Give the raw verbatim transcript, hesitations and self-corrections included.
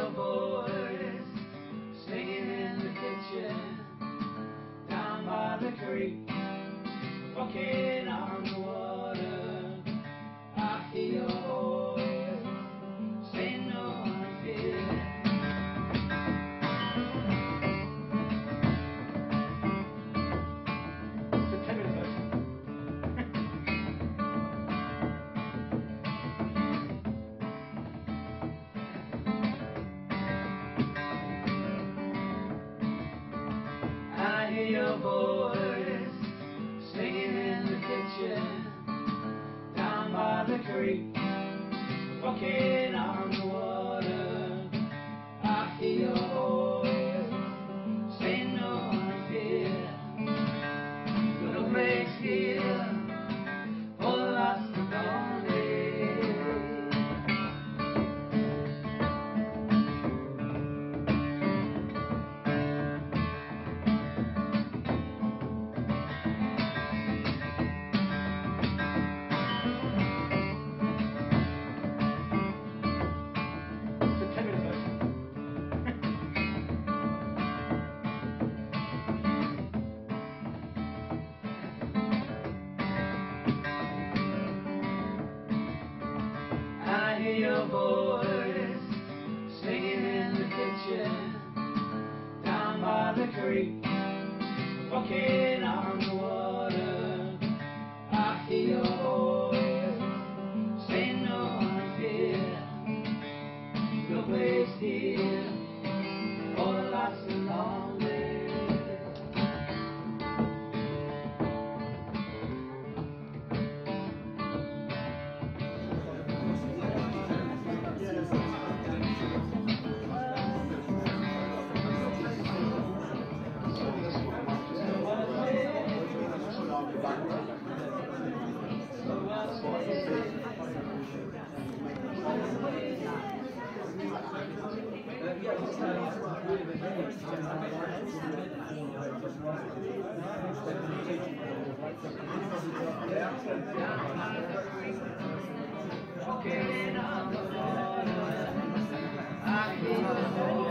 your voice singing in the kitchen, down by the creek, walking on the water. I hear your voice, say no one fear. I hear your voice singing in the kitchen, down by the creek, walking on the water. I hear your voice, say no one fear. Little place here for the lost and lonely. I hear your voice singing in the kitchen, down by the creek, walking on the water. I hear your voice, say no one fear. Your place here for the lost and lonely. Okay, now the water, I hear the